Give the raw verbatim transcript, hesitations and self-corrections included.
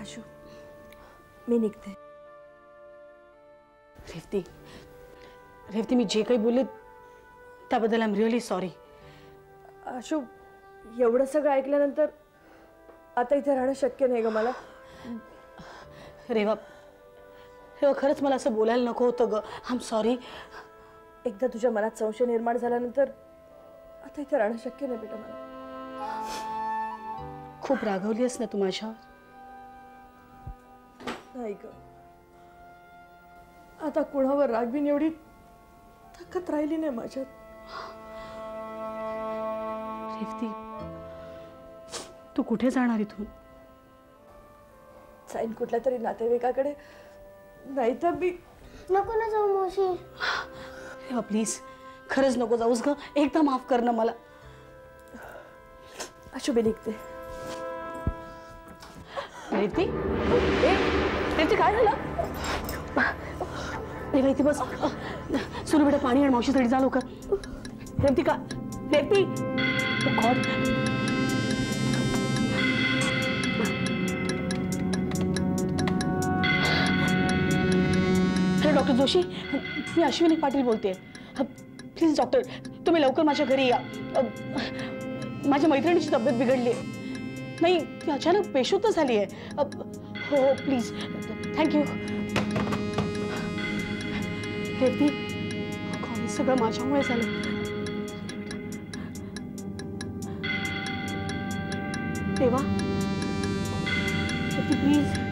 आशू, मी निघते. रेवती, रेवती मी जे काही बोलले त्याबद्दल I am really sorry. Ashu, एवढं सगळं ऐकल्यानंतर आता इथे राहणं शक्य नाही ग मला. रेवा, रेवा खरंच मला असं बोलायला नको होतं ग. I am sorry. एकदा तुझ्या मनात संशय निर्माण झाल्यानंतर आता इथे राहणं शक्य नाही बेटा मला. खूप रागवली आहेस ना तू माझ्यावर? नाही ग, आता कुणावर रागवीन एवढी ताकद राहिली नाही माझ्यात. रेवती, तू कुठे जाणार इथून? जाईन कुठल्या तरी नातेवाईकाकडे, नाही तर मी. नको ना जाऊ मावशी. रेवा प्लीज, खरंच नको जाऊस ग. एकदा माफ कर ना मला. आशू, मी निघते. रेवती, रेवती काय झालं? रेवा इथे बस. सुरू बेटा पाणी आणि मावशीसाठी जा लवकर. रेवती का? Revati, God. Hello doctor Joshi, मी अश्विनी पाटील बोलते. प्लीज डॉक्टर, तुम्ही लवकर माझ्या घरी या. माझ्या मैत्रिणीची तब्येत बिघडली आहे. नाही, ती अचानक बेशुद्ध झाली आहे. हो हो प्लीज, थँक्यू. रेवती, कॉलेज सगळं माझ्यामुळे झालं. रेवा, रेवती प्लीज.